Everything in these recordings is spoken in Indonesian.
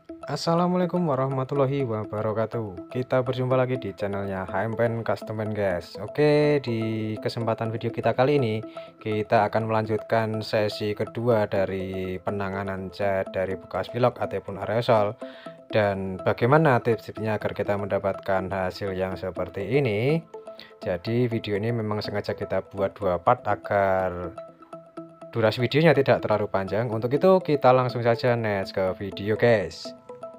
Assalamualaikum warahmatullahi wabarakatuh. Kita berjumpa lagi di channelnya HMPen Customen guys. Oke, di kesempatan video kita kali ini kita akan melanjutkan sesi kedua dari penanganan cat dari bekas pilok ataupun aerosol, dan bagaimana tips-tipsnya agar kita mendapatkan hasil yang seperti ini. Jadi video ini memang sengaja kita buat dua part agar durasi videonya tidak terlalu panjang. Untuk itu kita langsung saja next ke video guys.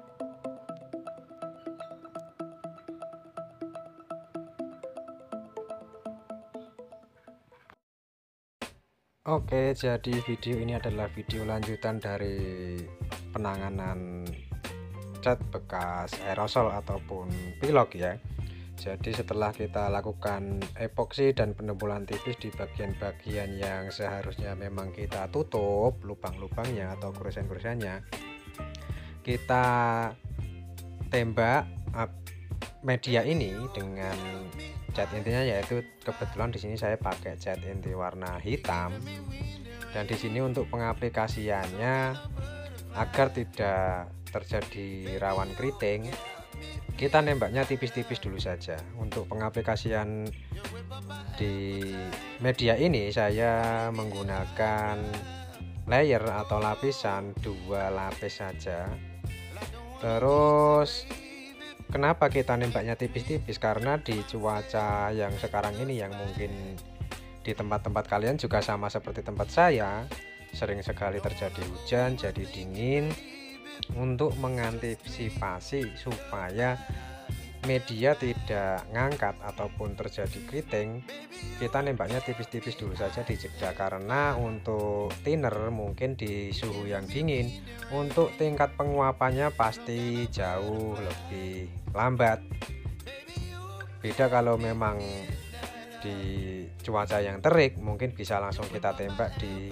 Oke, jadi video ini adalah video lanjutan dari penanganan cat bekas aerosol ataupun pilok ya. Jadi setelah kita lakukan epoksi dan penembulan tipis di bagian-bagian yang seharusnya memang kita tutup lubang-lubangnya atau kuresan-kuresannya, kita tembak media ini dengan cat intinya, yaitu kebetulan di sini saya pakai cat inti warna hitam. Dan di sini untuk pengaplikasiannya agar tidak terjadi rawan keriting, kita nembaknya tipis-tipis dulu saja. Untuk pengaplikasian di media ini saya menggunakan layer atau lapisan 2 lapis saja. Terus kenapa kita nembaknya tipis-tipis? Karena di cuaca yang sekarang ini, yang mungkin di tempat-tempat kalian juga sama seperti tempat saya, sering sekali terjadi hujan, jadi dingin. Untuk mengantisipasi supaya media tidak ngangkat ataupun terjadi keriting, kita nembaknya tipis-tipis dulu saja di jeda. Karena untuk thinner mungkin di suhu yang dingin, untuk tingkat penguapannya pasti jauh lebih lambat. Beda kalau memang di cuaca yang terik, mungkin bisa langsung kita tembak di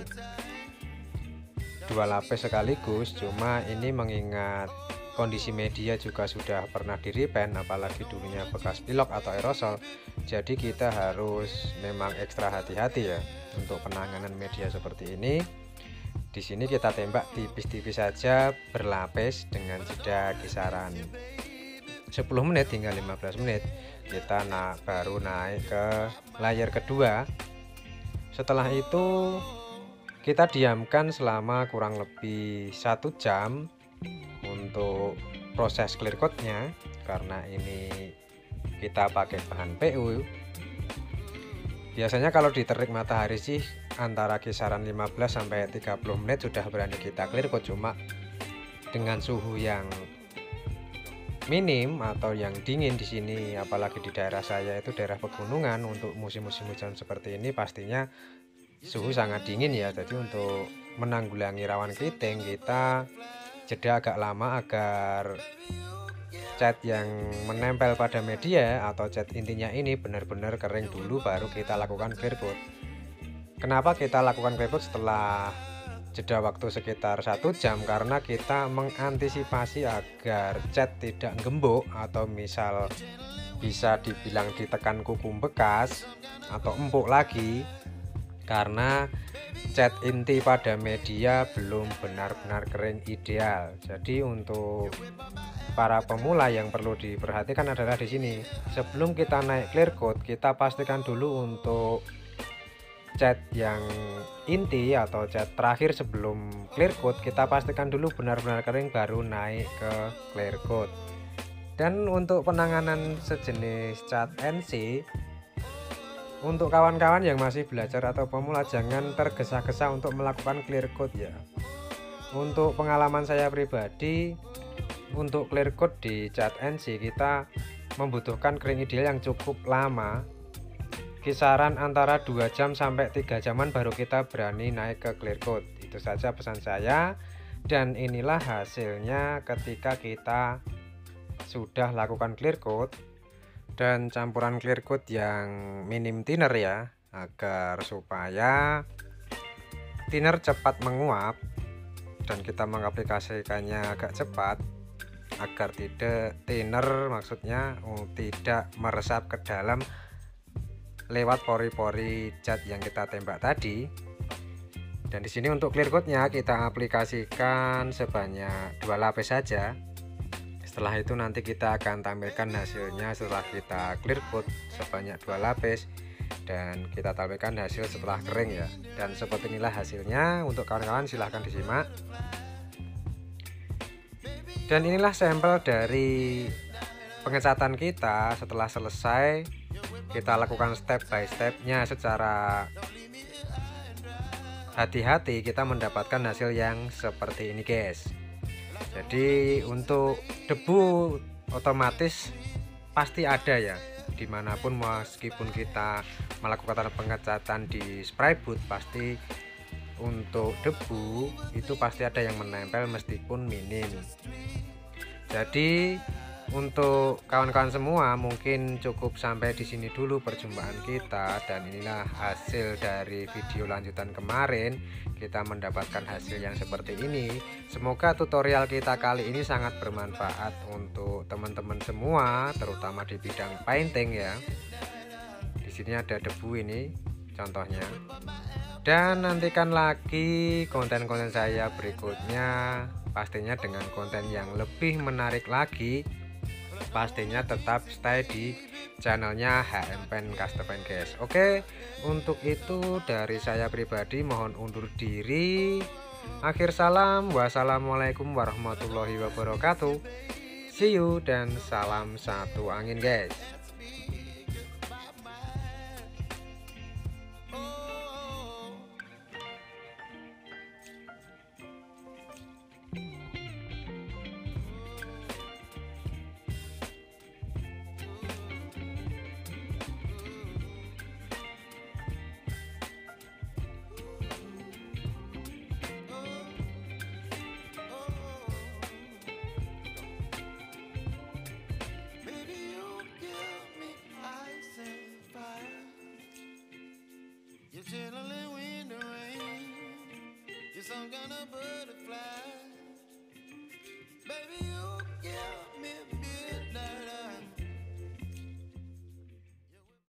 2 lapis sekaligus. Cuma ini mengingat kondisi media juga sudah pernah di repaint, apalagi dulunya bekas pilok atau aerosol, jadi kita harus memang ekstra hati-hati ya untuk penanganan media seperti ini. Di sini kita tembak tipis-tipis saja berlapis dengan jeda kisaran 10 menit hingga 15 menit. Kita baru naik ke layer kedua. Setelah itu kita diamkan selama kurang lebih 1 jam untuk proses clear coatnya. Karena ini kita pakai bahan PU, biasanya kalau di terik matahari sih antara kisaran 15 sampai 30 menit sudah berani kita clear coat. Cuma dengan suhu yang minim atau yang dingin di sini, apalagi di daerah saya itu daerah pegunungan, untuk musim-musim hujan seperti ini pastinya suhu sangat dingin ya. Jadi untuk menanggulangi rawan keriting, kita jeda agak lama agar cat yang menempel pada media atau cat intinya ini benar-benar kering dulu, baru kita lakukan clear coat. Kenapa kita lakukan clear coat setelah jeda waktu sekitar 1 jam? Karena kita mengantisipasi agar cat tidak gembok atau misal bisa dibilang ditekan kuku bekas atau empuk lagi, karena cat inti pada media belum benar-benar kering ideal. Jadi untuk para pemula yang perlu diperhatikan adalah di sini, sebelum kita naik clear coat, kita pastikan dulu untuk cat yang inti atau cat terakhir sebelum clear coat, kita pastikan dulu benar-benar kering baru naik ke clear coat. Dan untuk penanganan sejenis cat NC, untuk kawan-kawan yang masih belajar atau pemula, jangan tergesa-gesa untuk melakukan clear coat ya. Untuk pengalaman saya pribadi, untuk clear coat di cat NC kita membutuhkan kering ideal yang cukup lama, kisaran antara 2 jam sampai 3 jaman baru kita berani naik ke clear coat. Itu saja pesan saya, dan inilah hasilnya ketika kita sudah lakukan clear coat. Dan campuran clear coat yang minim thinner ya, agar supaya thinner cepat menguap dan kita mengaplikasikannya agak cepat, agar tidak thinner maksudnya tidak meresap ke dalam lewat pori-pori cat yang kita tembak tadi. Dan di sini untuk clear coat-nya kita aplikasikan sebanyak 2 lapis saja. Setelah itu nanti kita akan tampilkan hasilnya setelah kita clear coat sebanyak 2 lapis, dan kita tampilkan hasil setelah kering ya. Dan seperti inilah hasilnya. Untuk kawan-kawan silahkan disimak. Dan inilah sampel dari pengecatan kita. Setelah selesai, kita lakukan step by stepnya secara hati-hati, kita mendapatkan hasil yang seperti ini guys. Jadi untuk debu otomatis pasti ada ya, dimanapun meskipun kita melakukan pengecatan di spray booth, pasti untuk debu itu pasti ada yang menempel meskipun minim. Jadi untuk kawan-kawan semua mungkin cukup sampai di sini dulu perjumpaan kita, dan inilah hasil dari video lanjutan kemarin. Kita mendapatkan hasil yang seperti ini. Semoga tutorial kita kali ini sangat bermanfaat untuk teman-teman semua, terutama di bidang painting ya. Di sini ada debu ini contohnya. Dan nantikan lagi konten-konten saya berikutnya, pastinya dengan konten yang lebih menarik lagi. Pastinya tetap stay di channelnya HM Paint Custom Paint guys. Oke, untuk itu dari saya pribadi mohon undur diri. Akhir salam, wassalamualaikum warahmatullahi wabarakatuh. See you dan salam satu angin guys. You're chilling in the rain. You're some kind of butterfly. Baby,